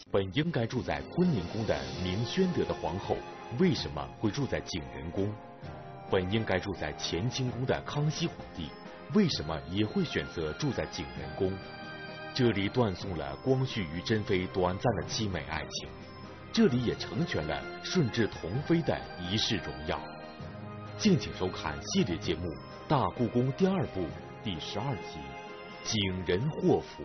本应该住在坤宁宫的明宣德的皇后，为什么会住在景仁宫？本应该住在乾清宫的康熙皇帝，为什么也会选择住在景仁宫？这里断送了光绪与珍妃短暂的凄美爱情，这里也成全了顺治同妃的一世荣耀。敬请收看系列节目《大故宫》第2部第12集《景仁祸福》。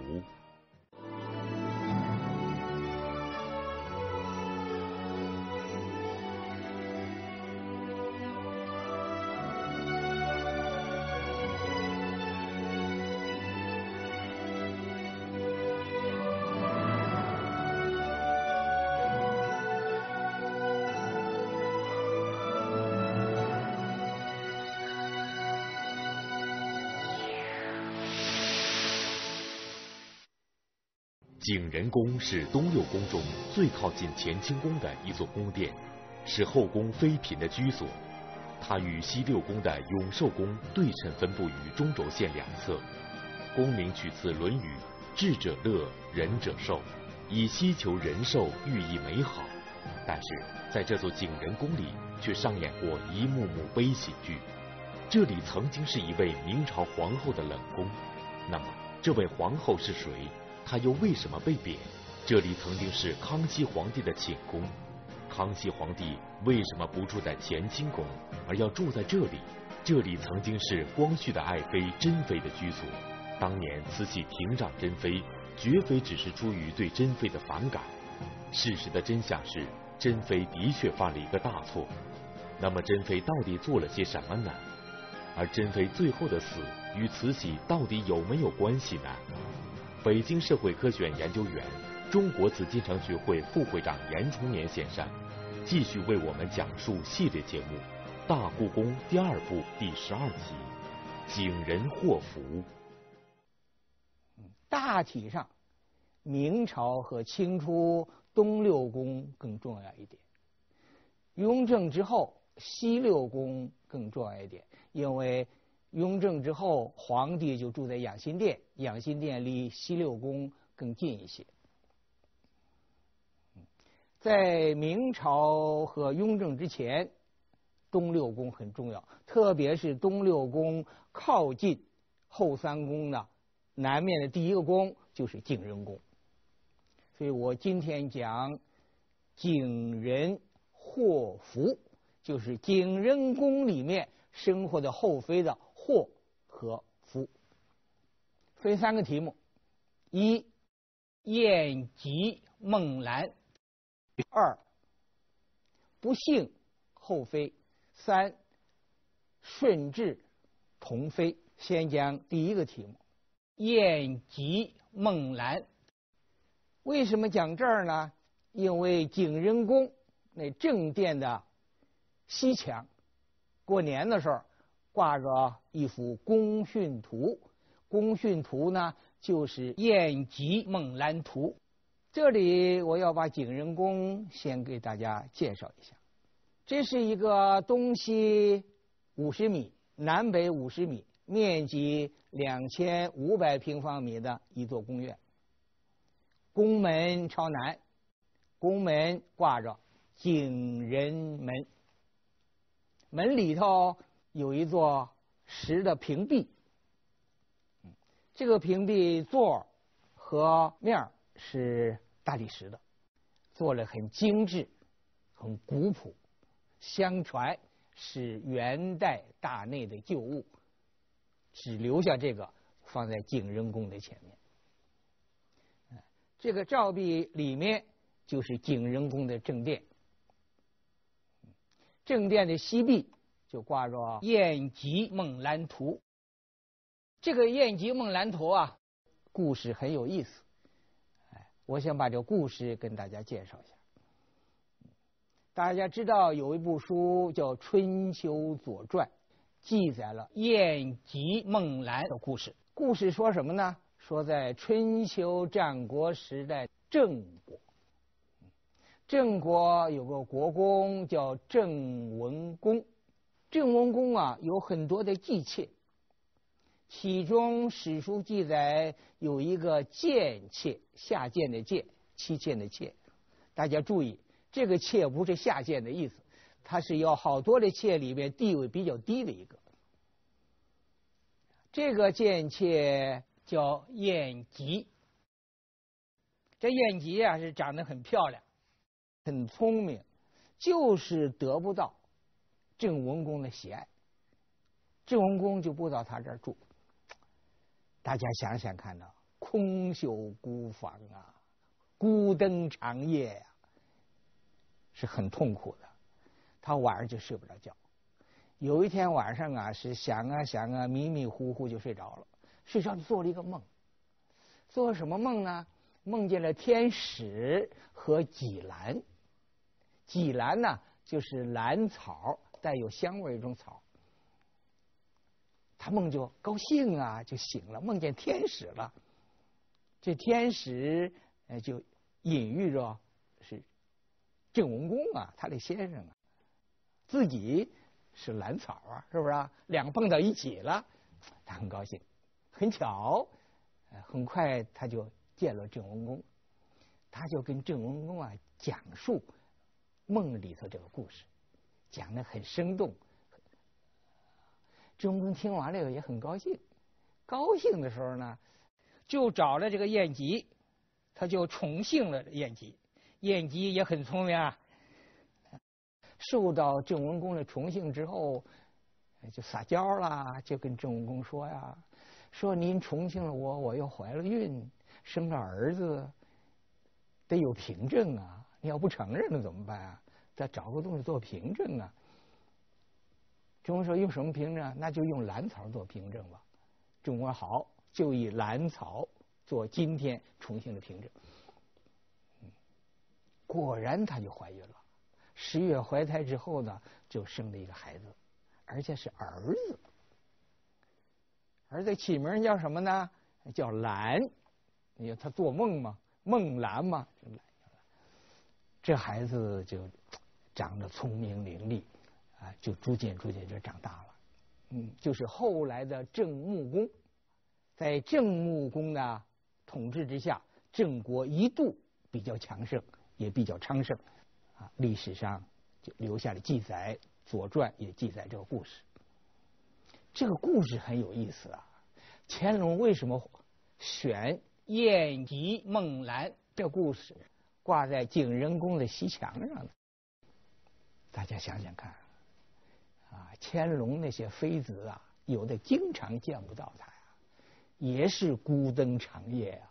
景仁宫是东六宫中最靠近乾清宫的一座宫殿，是后宫妃嫔的居所。它与西六宫的永寿宫对称分布于中轴线两侧。宫名取自《论语》：“智者乐，仁者寿”，以希求人寿寓意美好。但是在这座景仁宫里，却上演过一幕幕悲喜剧。这里曾经是一位明朝皇后的冷宫，那么这位皇后是谁？他又为什么被贬？这里曾经是康熙皇帝的寝宫，康熙皇帝为什么不住在乾清宫，而要住在这里？这里曾经是光绪的爱妃珍妃的居所。当年慈禧停掌珍妃，绝非只是出于对珍妃的反感。事实的真相是，珍妃的确犯了一个大错。那么珍妃到底做了些什么呢？而珍妃最后的死与慈禧到底有没有关系呢？北京社会科学院研究员、中国紫禁城学会副会长严崇年先生继续为我们讲述系列节目《大故宫》第2部第12集《景仁祸福》。 大体上，明朝和清初东六宫更重要一点，雍正之后西六宫更重要一点，因为雍正之后，皇帝就住在养心殿，养心殿离西六宫更近一些。在明朝和雍正之前，东六宫很重要，特别是东六宫靠近后三宫的南面的第一个宫就是景仁宫。所以我今天讲景仁祸福，就是景仁宫里面生活的后妃的祸和福。分3个题目：一、晏吉孟兰；二、不幸后妃；三、顺治同妃。先讲第一个题目：晏吉孟兰。为什么讲这儿呢？因为景仁宫那正殿的西墙，过年的时候挂着一幅功训图，功训图呢就是晏吉孟兰图。这里我要把景仁宫先给大家介绍一下。这是一个东西50米、南北50米、面积2500平方米的一座宫院。宫门朝南，宫门挂着景仁门，门里头有一座石的屏蔽，这个屏蔽座和面是大理石的，做了很精致，很古朴，相传是元代大内的旧物，只留下这个放在景仁宫的前面。这个照壁里面就是景仁宫的正殿，正殿的西壁就挂着晏吉孟兰图。这个晏吉孟兰图啊，故事很有意思。我想把这个故事跟大家介绍一下。大家知道有一部书叫《春秋左传》，记载了晏吉孟兰的故事。故事说什么呢？说在春秋战国时代，郑国，郑国有个国公叫郑文公。郑文公啊有很多的姬妾，其中史书记载有一个贱妾，下贱的贱， 妻妾的妾。大家注意，这个妾不是下贱的意思，它是要好多的妾里面地位比较低的一个。这个贱妾叫晏吉。这晏吉啊是长得很漂亮，很聪明，就是得不到郑文公的喜爱，郑文公就不到他这儿住。大家想想看呐，空袖孤房啊，孤灯长夜呀，是很痛苦的。他晚上就睡不着觉。有一天晚上啊，是想啊想啊，迷迷糊糊就睡着了。睡着就做了一个梦，做什么梦呢？梦见了天使和戟兰。戟兰呢，就是兰草，带有香味一种草。他梦就高兴啊，就醒了，梦见天使了。这天使就隐喻着是郑文公啊，他的先生啊，自己是兰草啊，是不是啊？两个碰到一起了，他很高兴。很巧，很快他就见了郑文公，他就跟郑文公啊讲述梦里头这个故事，讲得很生动。郑文公听完了也很高兴，高兴的时候呢，就找了这个晏吉，他就宠幸了晏吉。晏吉也很聪明啊，受到郑文公的宠幸之后，就撒娇啦，就跟郑文公说呀，说您宠幸了我，我又怀了孕，生了儿子，得有凭证啊！你要不承认了怎么办啊？再找个东西做凭证啊！郑文说用什么凭证啊？那就用兰草做凭证吧。郑文好，就以兰草做今天宠幸的凭证。果然她就怀孕了。10月怀胎之后呢，就生了一个孩子，而且是儿子。儿子起名叫什么呢？叫兰。你看他做梦嘛，梦兰嘛，这孩子就长得聪明伶俐啊，就逐渐就长大了。就是后来的郑穆公。在郑穆公的统治之下，郑国一度比较强盛，也比较昌盛啊。历史上就留下了记载，《左传》也记载这个故事。这个故事很有意思啊。乾隆为什么选晏吉梦兰这故事挂在景仁宫的西墙上呢？大家想想看啊，乾隆那些妃子啊，有的经常见不到他呀，也是孤灯长夜啊。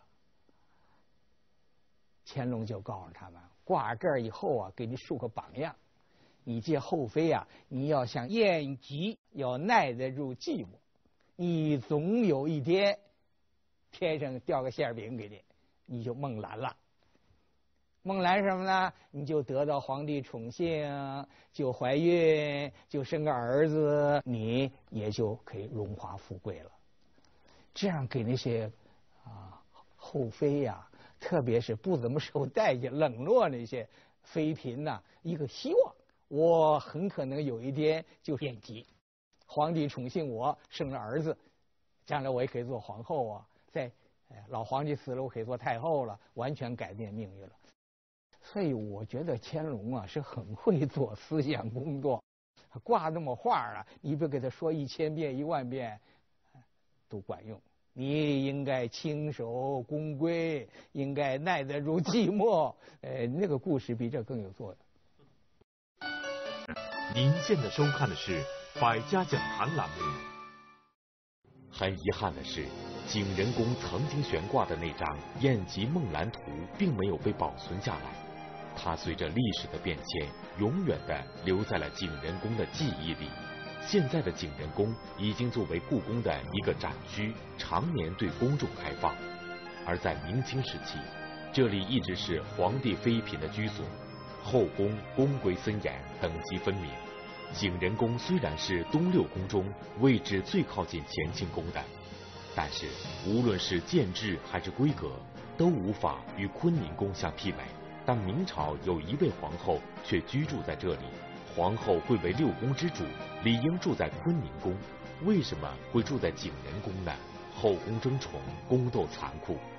乾隆就告诉他们，挂这儿以后啊，给你树个榜样，你这后妃啊，你要像晏吉，要耐得住寂寞，你总有一天天上掉个馅饼给你，你就梦兰了。梦兰什么呢？你就得到皇帝宠幸，就怀孕，就生个儿子，你也就可以荣华富贵了。这样给那些后妃呀，特别是不怎么受待见、冷落那些妃嫔呐，一个希望。我很可能有一天就是晏吉，皇帝宠幸我，生了儿子，将来我也可以做皇后啊。在老皇帝死了，我可以做太后了，完全改变命运了。所以我觉得乾隆啊是很会做思想工作，挂那么话啊，你别给他说1000遍10000遍都管用。你应该轻守宫阏，应该耐得住寂寞。那个故事比这更有作用。 您现在收看的是《百家讲坛》栏目。很遗憾的是，景仁宫曾经悬挂的那张晏吉梦兰图并没有被保存下来，它随着历史的变迁，永远的留在了景仁宫的记忆里。现在的景仁宫已经作为故宫的一个展区，常年对公众开放。而在明清时期，这里一直是皇帝妃嫔的居所，后宫宫规森严，等级分明。景仁宫虽然是东6宫中位置最靠近乾清宫的，但是无论是建制还是规格，都无法与坤宁宫相媲美。但明朝有一位皇后却居住在这里，皇后贵为6宫之主，理应住在坤宁宫，为什么会住在景仁宫呢？后宫争宠，宫斗残酷。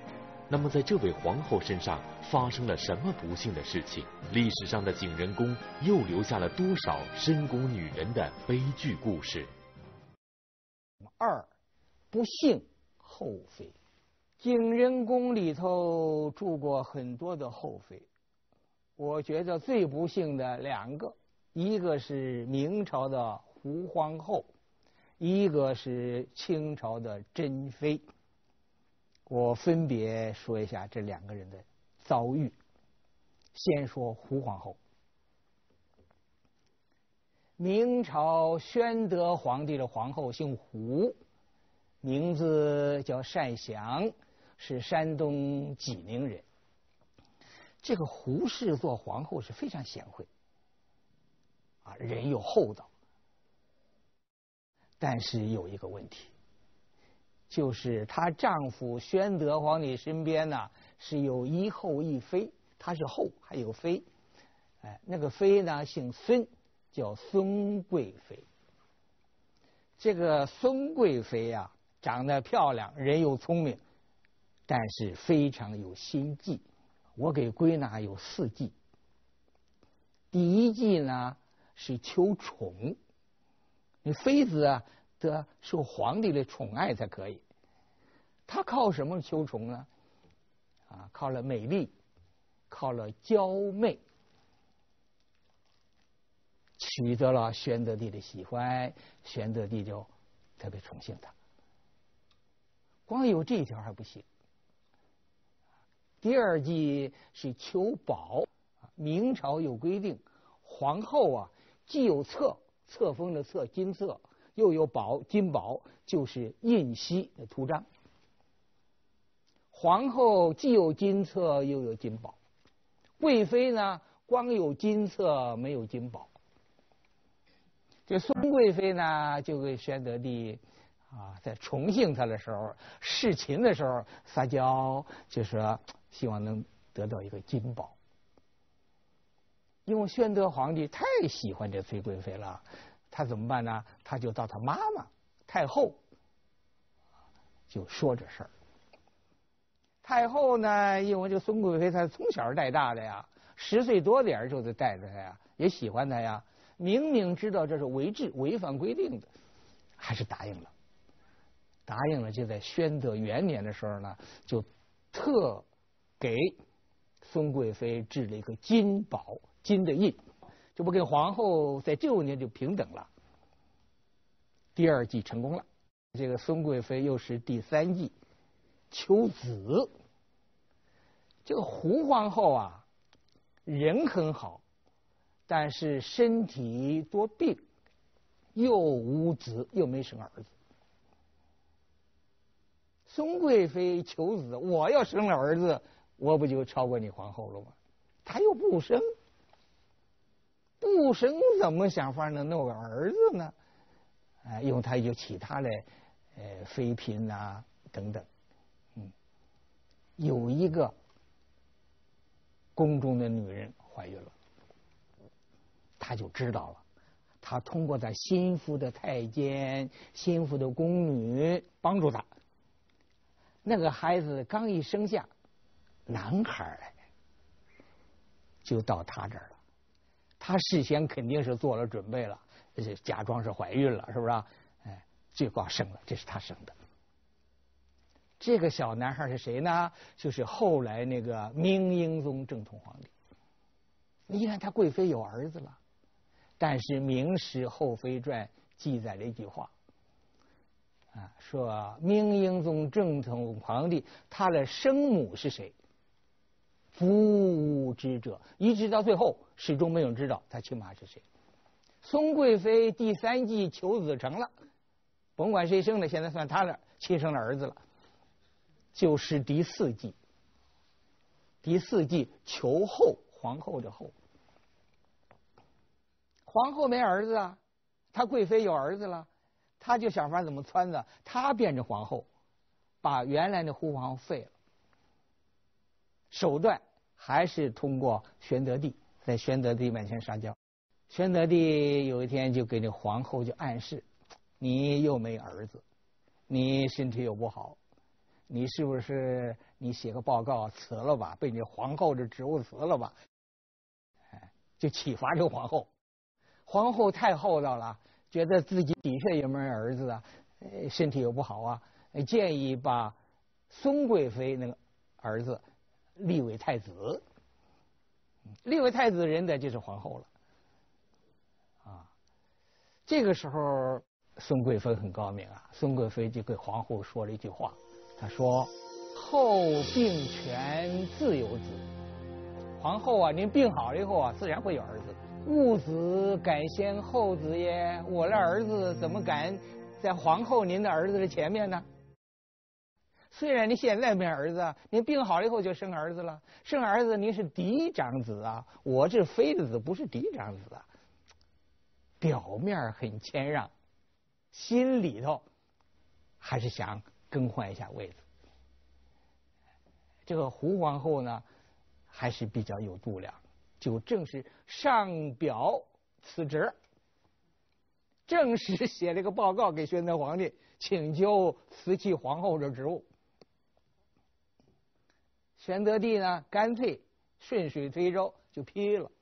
那么在这位皇后身上发生了什么不幸的事情？历史上的景仁宫又留下了多少深宫女人的悲剧故事？ 二，不幸后妃。景仁宫里头住过很多的后妃，我觉得最不幸的两个，一个是明朝的胡皇后，一个是清朝的珍妃。我分别说一下这两个人的遭遇。先说胡皇后。明朝宣德皇帝的皇后姓胡，名字叫单祥，是山东济宁人。这个胡氏做皇后是非常贤惠人又厚道，但是有一个问题，就是她丈夫宣德皇帝身边呢是有一后一妃，她是后还有妃，那个妃呢姓孙，叫孙贵妃。这个孙贵妃啊，长得漂亮，人又聪明，但是非常有心计。我给归纳有4计。第一计呢是求宠，你妃子啊得受皇帝的宠爱才可以。他靠什么求宠呢？靠了美丽，靠了娇媚，取得了宣德帝的喜欢，宣德帝就特别宠幸他。光有这一条还不行。第二计是求宝。明朝有规定，皇后啊既有册，册封的册金册，又有宝金宝，就是印玺的图章。皇后既有金册又有金宝，贵妃呢光有金册没有金宝。这孙贵妃呢就给宣德帝在宠幸他的时候，侍寝的时候撒娇，就说希望能得到一个金宝。因为宣德皇帝太喜欢这崔贵妃了，他怎么办呢？他就到他妈妈太后就说这事儿。太后呢，因为这孙贵妃她从小带大的呀，10岁多点就得带着她呀，也喜欢她呀，明明知道这是违制违反规定的，还是答应了。答应了，就在宣德元年的时候呢，就特给孙贵妃制了一个金宝，金的印，这不跟皇后在这5年就平等了。第2计成功了，这个孙贵妃又是第3计求子。这个胡皇后啊人很好，但是身体多病，又无子又没生儿子。孙贵妃求子，我要生了儿子，我不就超过你皇后了吗？她又不生，不生怎么想法能弄个儿子呢？因为她有其他的妃嫔等等。有一个宫中的女人怀孕了，她就知道了，她通过她心腹的太监、心腹的宫女帮助她。那个孩子刚一生下，男孩就到她这儿了。她事先肯定是做了准备了，假装是怀孕了，是不是？就告生了，这是她生的。这个小男孩是谁呢？就是后来那个明英宗正统皇帝。你看他贵妃有儿子了，但是《明史后妃传》记载了一句话，说明英宗正统皇帝他的生母是谁？夫无知者，一直到最后始终没有人知道他亲妈是谁。孙贵妃第3计求子成了，甭管谁生的，现在算他的亲生的儿子了。就是第4计，第4计求后，皇后的后。皇后没儿子啊，她贵妃有儿子了，她就想法怎么撺掇，她变成皇后，把原来的胡皇后废了。手段还是通过宣德帝，在宣德帝面前撒娇。宣德帝有一天就给那皇后就暗示，你又没儿子，你身体又不好， 你是不是你写个报告辞了吧，被你皇后的职务辞了吧？就启发这个皇后。皇后太厚道了，觉得自己底下有没有儿子啊，身体又不好啊，建议把孙贵妃那个儿子立为太子。立为太子人的就是皇后了。这个时候孙贵妃很高明啊，孙贵妃就给皇后说了一句话，她说：“后病全自有子。”皇后啊，您病好了以后啊，自然会有儿子。吾子敢先后子耶？我的儿子怎么敢在皇后您的儿子的前面呢？虽然您现在没儿子，您病好了以后就生儿子了，生儿子您是嫡长子啊，我这妃子不是嫡长子啊。表面很谦让，心里头还是想更换一下位子。这个胡皇后呢，还是比较有度量，就正式上表辞职，正式写了个报告给宣德皇帝，请求辞弃皇后的职务。宣德帝呢，干脆顺水推舟就批了，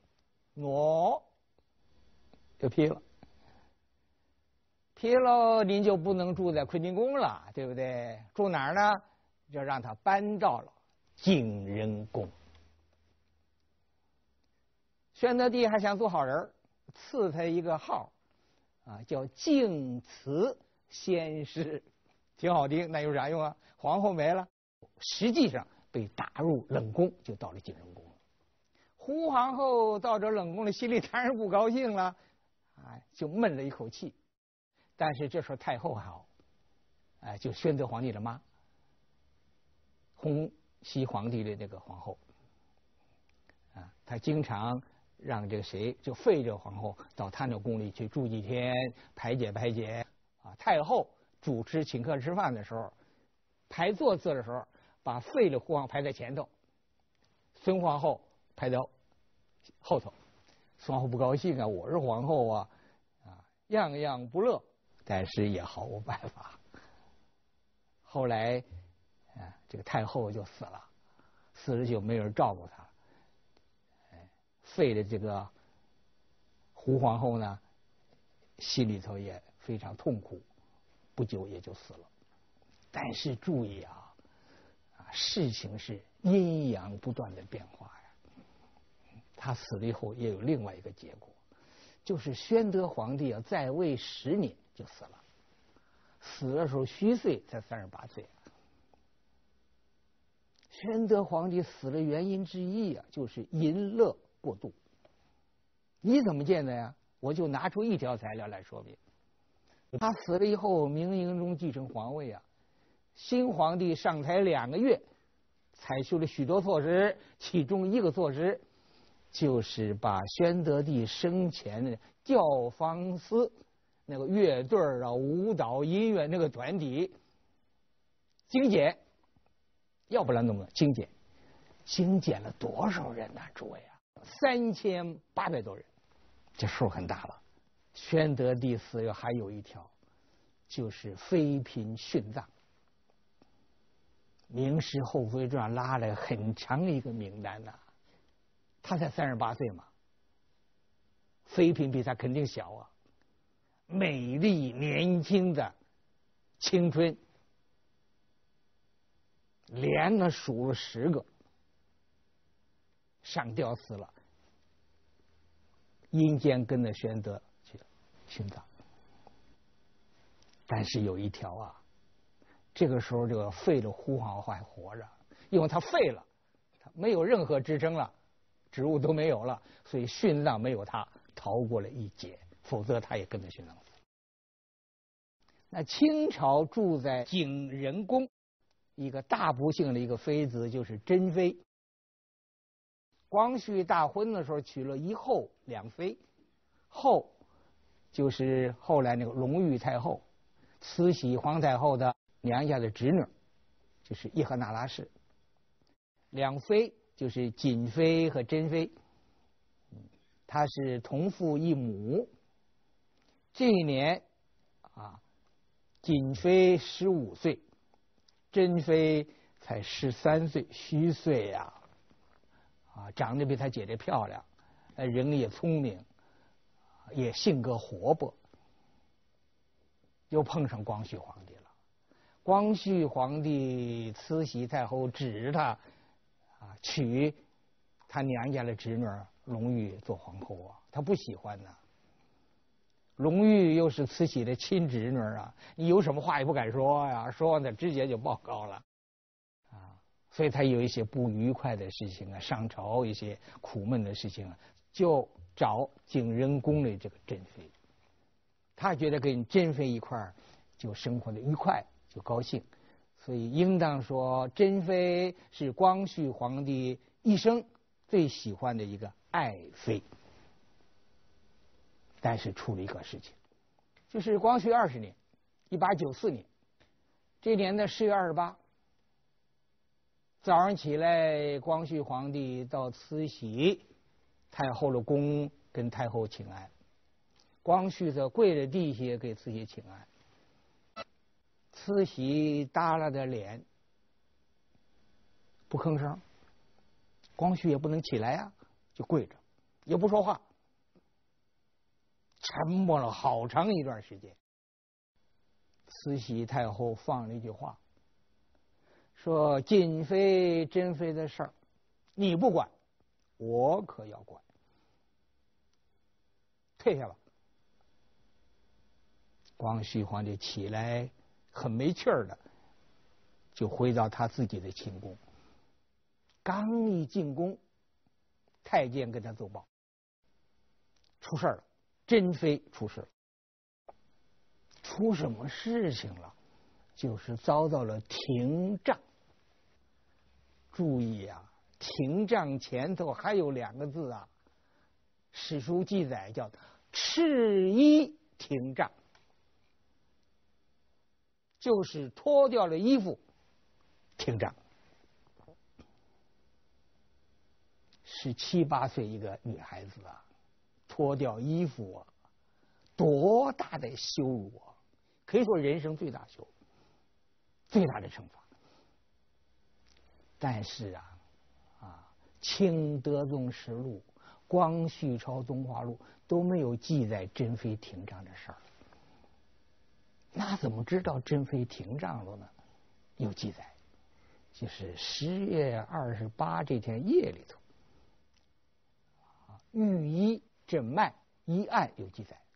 就批了。批了，您就不能住在坤宁宫了，对不对？住哪儿呢？就让他搬到了景仁宫。宣德帝还想做好人，赐他一个号叫敬慈先师，挺好听。那有啥用啊？皇后没了，实际上被打入冷宫，就到了景仁宫。胡皇后到这冷宫里，心里当然不高兴了，就闷了一口气。但是这时候太后还好，就宣德皇帝的妈，洪熙皇帝的这个皇后，她经常让这个谁，就废这个皇后到她那宫里去住几天，排解。太后主持请客吃饭的时候，排座次的时候，把废了胡皇排在前头，孙皇后排到后头。孙皇后不高兴啊，我是皇后啊，样样不乐。但是也毫无办法。后来，这个太后就死了，死了就没有人照顾她。废了这个胡皇后呢，心里头也非常痛苦，不久也就死了。但是注意事情是阴阳不断的变化呀。他死了以后，也有另外一个结果，就是宣德皇帝在位10年。就死了，死的时候虚岁才38岁。宣德皇帝死的原因之一就是淫乐过度。你怎么见的呀？我就拿出一条材料来说明。他死了以后，明英宗继承皇位新皇帝上台2个月，采取了许多措施，其中一个措施就是把宣德帝生前的教坊司那个乐队舞蹈音乐那个团体精简，要不然怎么精简？精简了多少人呐？诸位3800多人，这数很大了。宣德帝死后还有一条，就是妃嫔殉葬。《明史后妃传》拉了很长一个名单他才38岁嘛，妃嫔比他肯定小美丽年轻的青春，连着数了10个，上吊死了，阴间跟着宣德去殉葬。但是有一条这个时候这个废了胡皇后还活着，因为他废了，他没有任何支撑了，职务都没有了，所以殉葬没有他逃过了一劫，否则他也跟着殉葬死。那清朝住在景仁宫一个大不幸的一个妃子就是珍妃。光绪大婚的时候娶了1后2妃，后就是后来那个隆裕太后，慈禧皇太后的娘家的侄女，就是叶赫那拉氏。2妃就是瑾妃和珍妃，她是同父异母。这一年瑾妃15岁， 珍妃才13岁，虚岁呀，长得比他姐姐漂亮，人也聪明，也性格活泼，又碰上光绪皇帝了。光绪皇帝慈禧太后指着他，娶他娘家的侄女隆裕做皇后啊，他不喜欢呢。隆裕又是慈禧的亲侄女啊，你有什么话也不敢说呀，说完他直接就报告了，所以他有一些不愉快的事情啊，上朝一些苦闷的事情啊，就找景仁宫的这个珍妃，他觉得跟珍妃一块儿就生活的愉快，就高兴，所以应当说珍妃是光绪皇帝一生最喜欢的一个爱妃。但是出了一个事情，就是光绪20年，1894年，这年的10月28，早上起来，光绪皇帝到慈禧太后的宫跟太后请安，光绪则跪着地下给慈禧请安，慈禧耷拉着脸，不吭声，光绪也不能起来呀，就跪着，也不说话。沉默了好长一段时间，慈禧太后放了一句话，说瑾妃、珍妃的事儿，你不管，我可要管。退下吧。光绪皇帝起来很没气儿的，就回到他自己的寝宫。刚一进宫，太监跟他奏报，出事了。珍妃出事了，出什么事情了？就是遭到了廷杖。注意啊，廷杖前头还有2个字啊，史书记载叫赤衣廷杖，就是脱掉了衣服廷杖。17、18岁一个女孩子啊，脱掉衣服啊，多大的羞辱啊！可以说人生最大羞辱，最大的惩罚。但是清德宗实录、光绪朝宗化录都没有记载珍妃廷杖的事儿，那怎么知道珍妃廷杖了呢？有记载，就是10月28这天夜里头，御医诊脉一案有记载，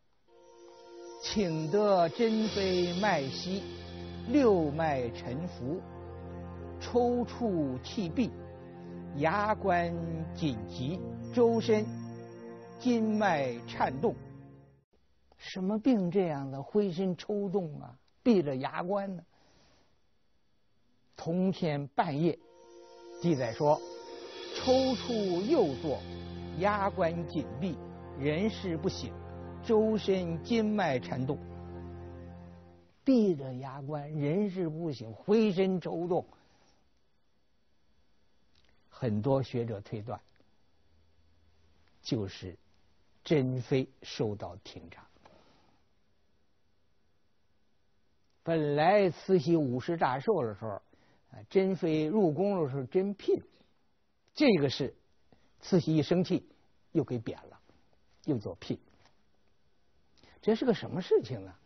请得珍妃脉息，6脉沉浮，抽搐气闭，牙关紧急，周身筋脉颤动。什么病这样的？浑身抽动啊，闭着牙关呢。同天半夜，记载说，抽搐右坐，牙关紧闭，人事不省，周身筋脉颤动。闭着牙关，人事不省，浑身抽动。很多学者推断，就是珍妃受到廷杖。本来慈禧50大寿的时候，珍妃入宫的时候真聘，这个是慈禧一生气又给贬了，又做聘。这是个什么事情呢？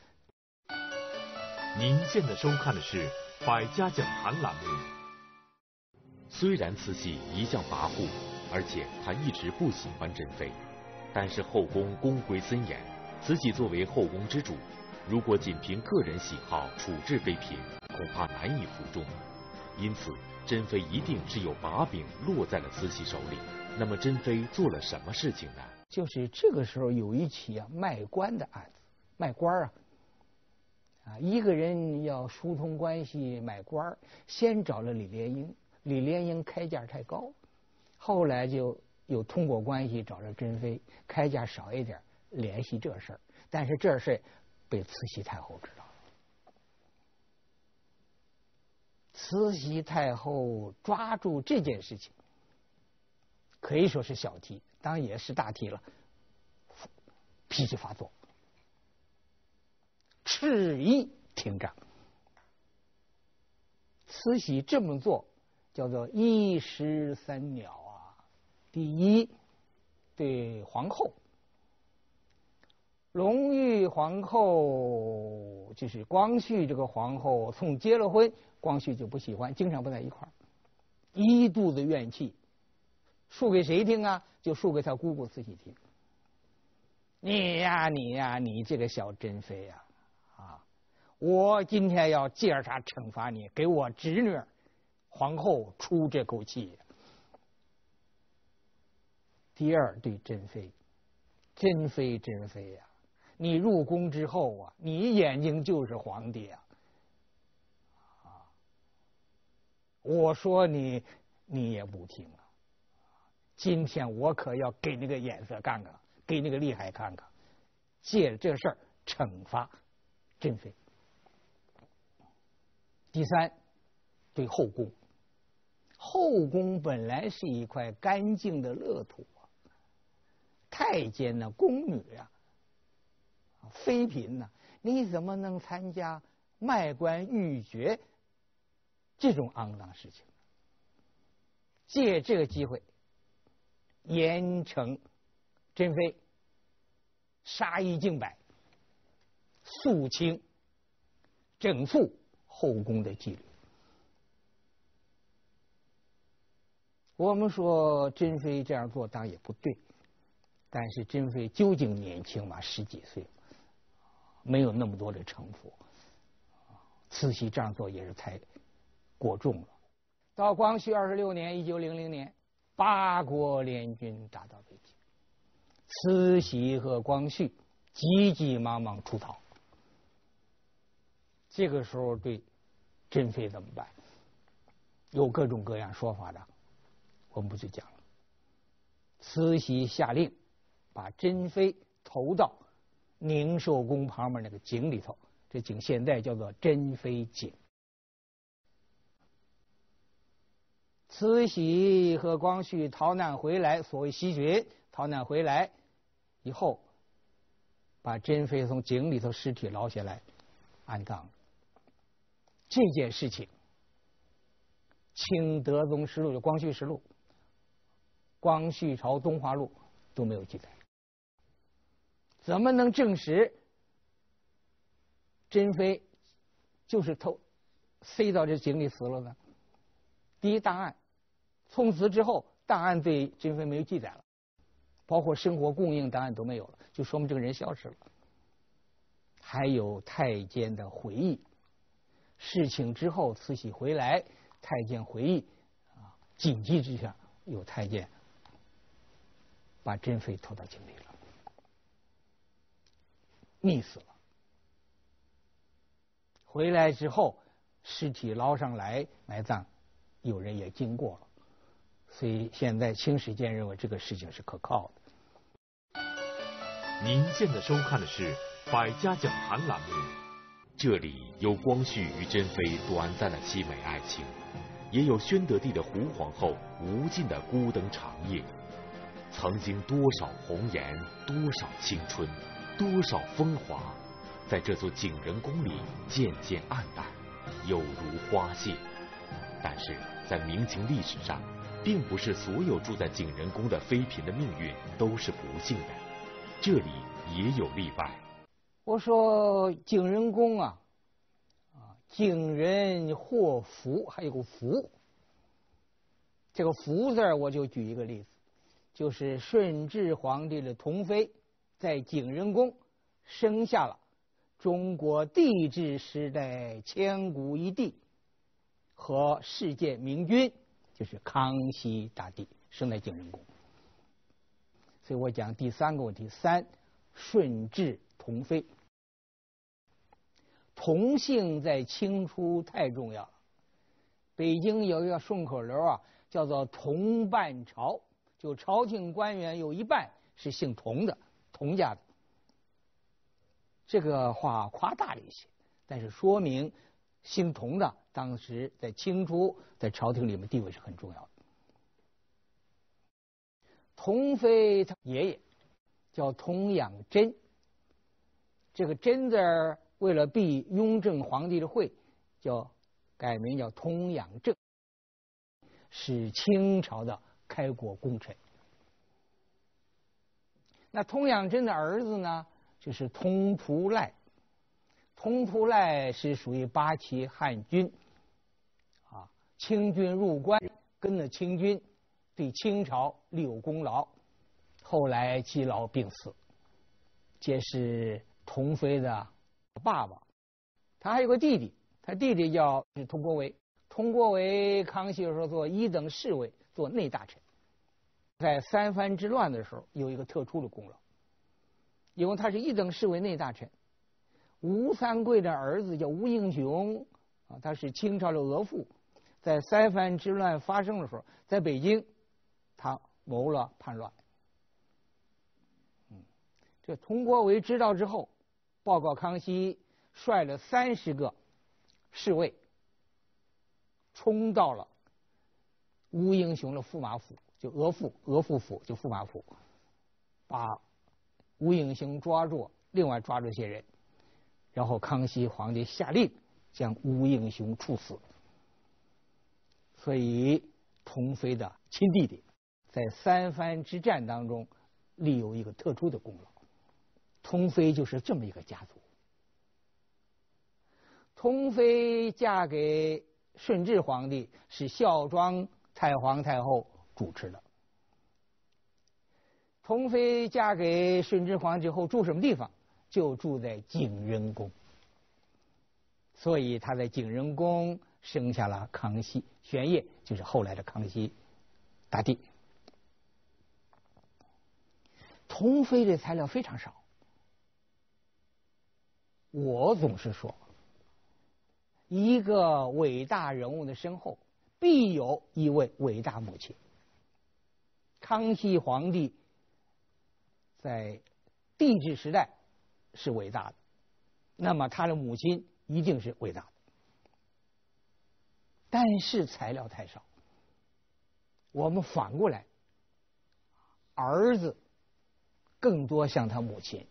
您现在收看的是《百家讲坛》栏目。虽然慈禧一向跋扈，而且她一直不喜欢珍妃，但是后宫宫规森严，慈禧作为后宫之主，如果仅凭个人喜好处置妃嫔，恐怕难以服众。因此，珍妃一定是有把柄落在了慈禧手里。那么，珍妃做了什么事情呢？ 就是这个时候有一起卖官的案子，卖官一个人要疏通关系买官，先找了李莲英，李莲英开价太高，后来就有通过关系找了珍妃，开价少一点，联系这事儿。但是这事儿被慈禧太后知道了。慈禧太后抓住这件事情，可以说是小题，当然也是大题了，脾气发作，赤衣廷杖。 慈禧这么做叫做一石三鸟啊。第一，对皇后，隆裕皇后就是光绪这个皇后，从结了婚，光绪就不喜欢，经常不在一块儿，一肚子怨气，述给谁听啊？就述给他姑姑慈禧听。你呀，你这个小珍妃呀，我今天要借着他惩罚你，给我侄女皇后出这口气。第二，对珍妃，珍妃呀，你入宫之后啊，你眼睛就是皇帝啊！我说你也不听啊！今天我可要给那个眼色看看，给那个厉害看看，借着这事儿惩罚珍妃。第三，对后宫，后宫本来是一块干净的乐土啊，太监呢，宫女啊，妃嫔呢，你怎么能参加卖官鬻爵这种肮脏事情？借这个机会严惩珍妃，杀一儆百，肃清整肃后宫的纪律。我们说珍妃这样做当然也不对，但是珍妃究竟年轻嘛，10几岁，没有那么多的城府，慈禧这样做也是太过重了。到光绪26年，1900年，8国联军打到北京，慈禧和光绪急急忙忙出逃。这个时候对珍妃怎么办？有各种各样说法的，我们不去讲了。慈禧下令把珍妃投到宁寿宫旁边那个井里头，这井现在叫做珍妃井。慈禧和光绪逃难回来，所谓西巡逃难回来以后，把珍妃从井里头尸体捞下来安葬。这件事情，清德宗实录就光绪实录、光绪朝东华录都没有记载。怎么能证实珍妃就是塞到这井里死了呢？第一，档案从此之后，档案对珍妃没有记载了，包括生活供应档案都没有了，就说明这个人消失了。还有太监的回忆，事情之后慈禧回来，太监回忆紧急之下有太监把珍妃投到井里了，溺死了。回来之后尸体捞上来埋葬，有人也经过了，所以现在清史监认为这个事情是可靠的。 您现在收看的是百家讲坛栏目，这里有光绪与珍妃短暂的凄美爱情，也有宣德帝的胡皇后无尽的孤灯长夜。曾经多少红颜，多少青春，多少风华，在这座景仁宫里渐渐暗淡，有如花谢。但是在明清历史上，并不是所有住在景仁宫的妃嫔的命运都是不幸的，这里也有例外。 我说景仁宫景仁祸福，还有个福。这个福字我就举一个例子，就是顺治皇帝的同妃在景仁宫生下了中国帝制时代千古一帝和世界明君，就是康熙大帝，生在景仁宫。所以我讲第三个问题，顺治同妃。同姓在清初太重要了。北京有一个顺口溜叫做同半朝，就朝廷官员有一半是姓童的，童家的。这个话夸大了一些，但是说明姓童的当时在清初在朝廷里面地位是很重要的。同妃他爷爷叫童养真，这个真字为了避雍正皇帝的讳，叫改名叫通养正，是清朝的开国功臣。那通养真的儿子呢，就是通仆赖。通仆赖是属于八旗汉军，清军入关，跟了清军，对清朝立有功劳，后来积劳病死。这是童妃的爸爸，他还有个弟弟，他弟弟叫佟国维。佟国维康熙的时候做一等侍卫，做内大臣，在三藩之乱的时候有一个特殊的功劳，因为他是一等侍卫内大臣。吴三桂的儿子叫吴应熊，他是清朝的额驸，在三藩之乱发生的时候，在北京，他谋了叛乱。这佟国维知道之后，报告康熙，率了30个侍卫，冲到了吴应熊的驸马府，就额驸府，就驸马府，把吴应熊抓住，另外抓住一些人，然后康熙皇帝下令将吴应熊处死。所以童妃的亲弟弟在三藩之战当中立有一个特殊的功劳。童妃就是这么一个家族。童妃嫁给顺治皇帝，是孝庄太皇太后主持的。童妃嫁给顺治皇帝后住什么地方？就住在景仁宫。所以她在景仁宫生下了康熙，玄烨就是后来的康熙大帝。童妃的材料非常少。我总是说，一个伟大人物的身后必有一位伟大母亲。康熙皇帝在帝制时代是伟大的，那么他的母亲一定是伟大的。但是材料太少，我们反过来，儿子更多像他母亲。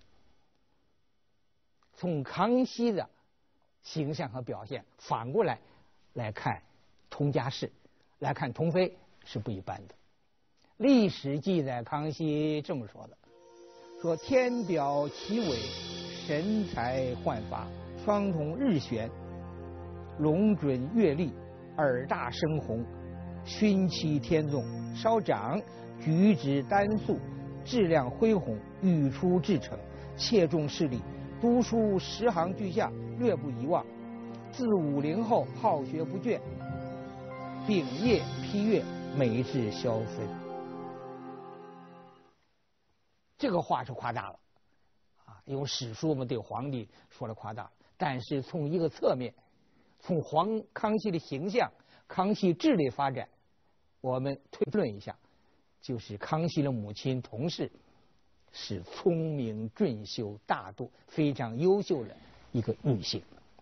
从康熙的形象和表现反过来看佟家氏，来看童妃是不一般的。历史记载康熙这么说的，说天表奇伟，神采焕发，双瞳日旋，龙准月丽，耳大声红，勋期天纵，稍长，举止丹肃，质量恢宏，语出至诚，切中事理，读书10行俱下，略不遗忘。自50后好学不倦，秉业批阅，每至消费。这个话是夸大了因为史书们对皇帝说了夸大了。但是从一个侧面，从康熙的形象、康熙治理发展，我们推论一下，就是康熙的母亲佟氏是聪明俊秀大度非常优秀的一个女性。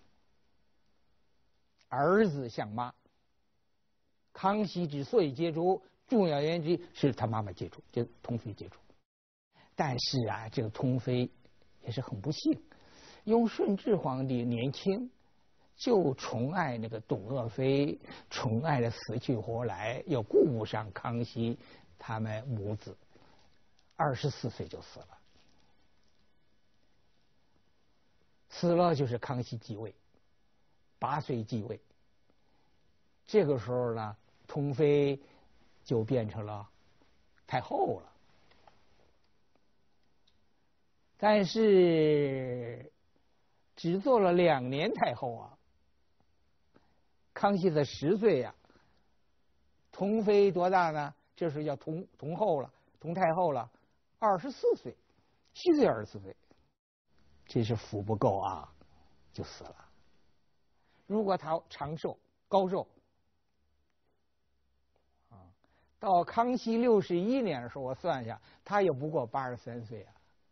儿子像妈，康熙之所以接触，重要原因之一是他妈妈接触，就童妃接触。但是这个童妃也是很不幸，因为顺治皇帝年轻就宠爱那个董鄂妃，宠爱的死去活来，又顾不上康熙他们母子，24岁就死了。死了就是康熙继位，8岁继位。这个时候呢，童妃就变成了太后了。但是只做了2年太后康熙的10岁童妃多大呢？这时叫童后了，童太后了，24岁，7岁24岁，这是福不够就死了。如果他长寿高寿到康熙61年的时候，我算一下，他也不过83岁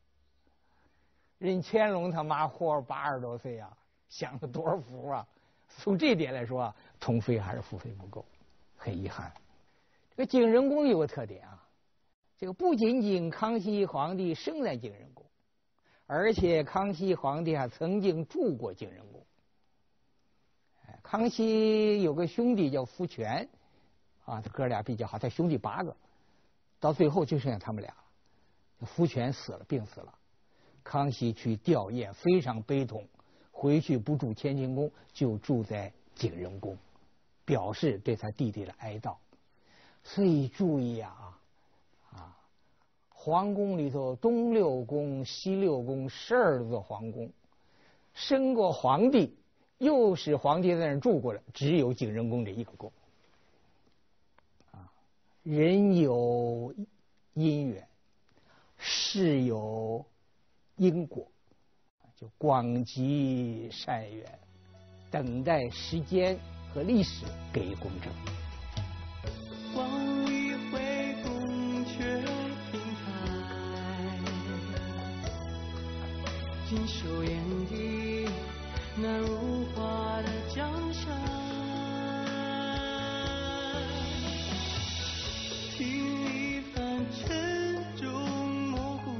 人乾隆他妈活80多岁享了多少福从这点来说童妃还是福分不够，很遗憾。这个景仁宫有个特点这个不仅仅康熙皇帝生在景仁宫，而且康熙皇帝曾经住过景仁宫。 康熙有个兄弟叫福全，啊，他哥俩比较好，他兄弟8个，到最后就剩下他们俩了。福全死了，病死了。康熙去吊唁，非常悲痛，回去不住乾清宫，就住在景仁宫，表示对他弟弟的哀悼。所以注意啊，皇宫里头东六宫、西六宫12座皇宫，生过皇帝，又是皇帝在那儿住过的，只有景仁宫这一个宫。人有因缘，事有因果，就广积善缘，等待时间和历史给予公正。 望一回宫阙屏台，紧守眼底那如画的江山，听一番沉重模糊，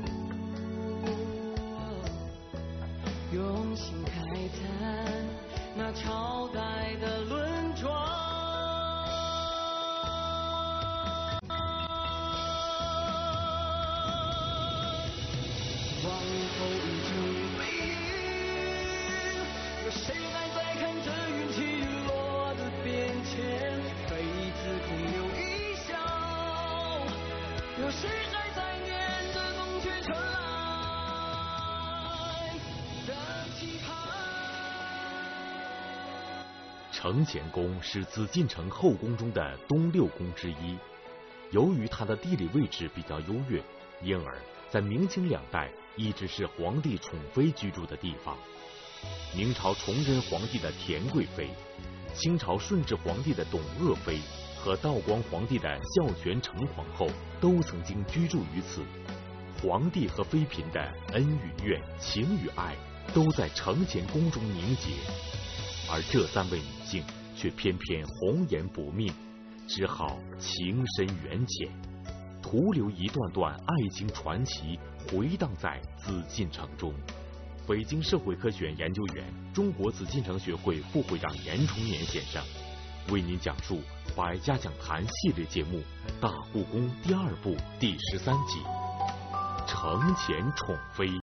用心开探那朝代的轮转。谁还在看着云起雨落的变迁？妃子空留一笑，有谁还在念着宫阙传来的期盼？ 承乾宫是紫禁城后宫中的东六宫之一，由于它的地理位置比较优越，因而在明清2代一直是皇帝宠妃居住的地方。明朝崇祯皇帝的田贵妃，清朝顺治皇帝的董鄂妃和道光皇帝的孝全成皇后都曾经居住于此。皇帝和妃嫔的恩与怨、情与爱都在承乾宫中凝结，而这3位女性却偏偏红颜薄命，只好情深缘浅，徒留一段段爱情传奇回荡在紫禁城中。北京社会科学院研究员、中国紫禁城学会副会长严崇年先生为您讲述《百家讲坛》系列节目《大故宫》第2部第13集《承乾宠妃》。